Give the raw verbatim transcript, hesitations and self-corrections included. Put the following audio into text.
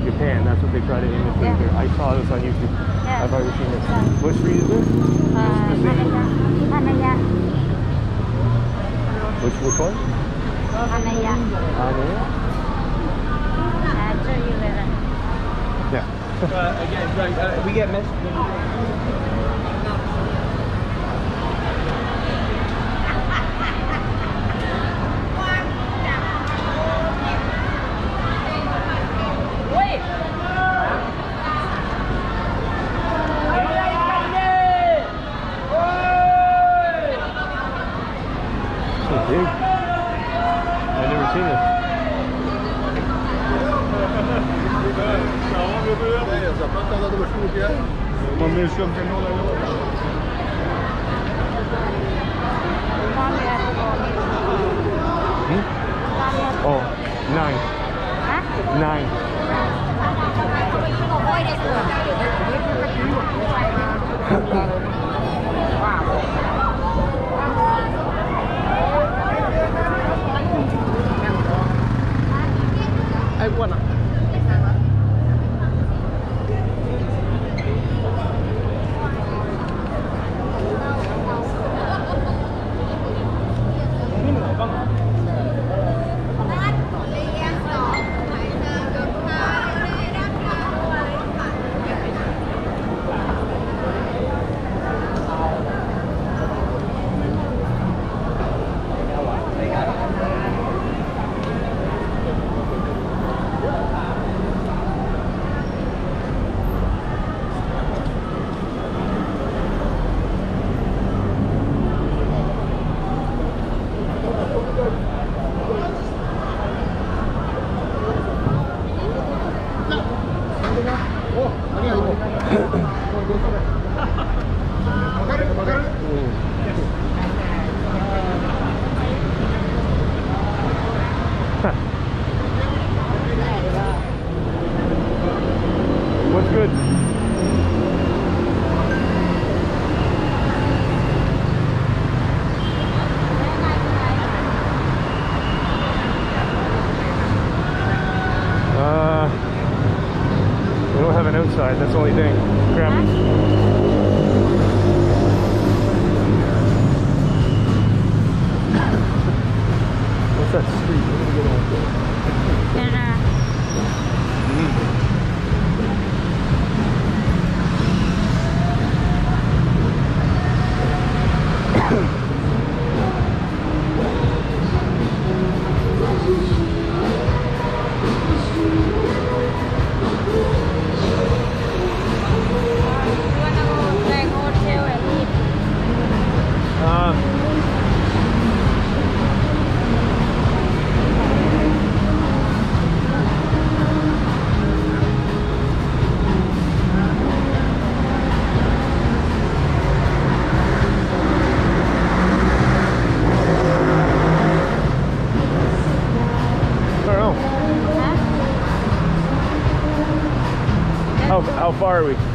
like Japan. That's what they try to imitate Yeah. here. I saw this on YouTube. Yeah. I've already seen this. Yeah. What street is this? Uh, Thaniya. Thaniya. Which which one? Thaniya. Thaniya? I'll show you later. Yeah. uh, again, uh, we get missed. Big. I've never seen this. Hmm? Oh, nine. Huh? Nine. I wanna. What's good? Uh, we don't have an outside, that's the only thing. Grab it. What's that street? What are we going on? And, uh, How, how far are we?